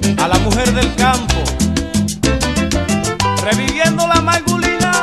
a la mujer del campo, reviviendo la margulina.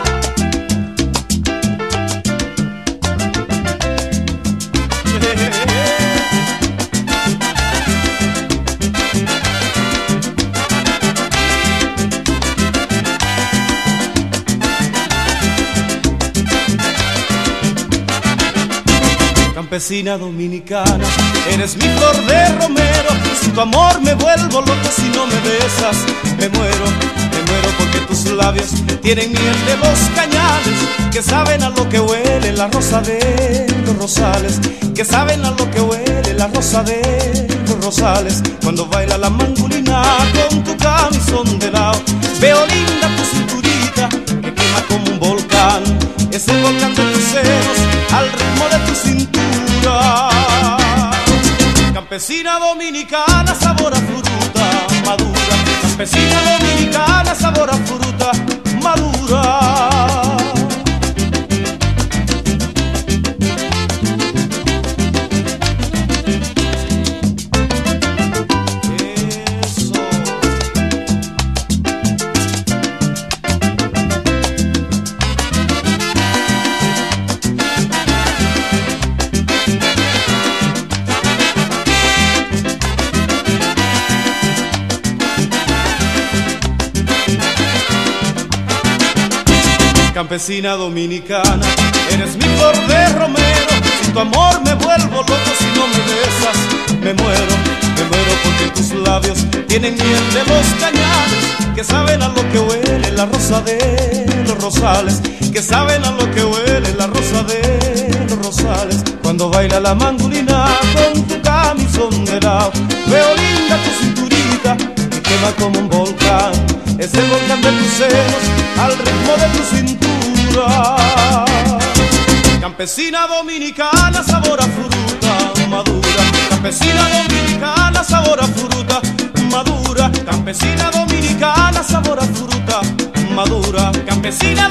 Campesina dominicana, eres mi flor de romero. Sin tu amor me vuelvo loco, si no me besas me muero porque tus labios tienen miel de los cañales, que saben a lo que huele la rosa de los rosales, que saben a lo que huele la rosa de los rosales. Cuando baila la mangulina con tu camisón de lado, veo linda tu cinturita que quema como un volcán, es el volcán de tus senos al ritmo de tu cintura. Campesina dominicana, sabor a fruta madura. Campesina dominicana, sabor a fruta madura. Campesina dominicana, eres mi flor de romero. Sin tu amor me vuelvo loco, si no me besas me muero porque tus labios tienen miel de los cañales, que saben a lo que huele la rosa de los rosales, que saben a lo que huele la rosa de los rosales. Cuando baila la mangulina con tu camisón de lado, veo linda tu cinturita que quema como un volcán, es el volcán de tus senos al ritmo de tu cintura. Campesina dominicana, sabor a fruta madura. Campesina dominicana, sabor a fruta madura. Campesina dominicana, sabor a fruta madura. Campesina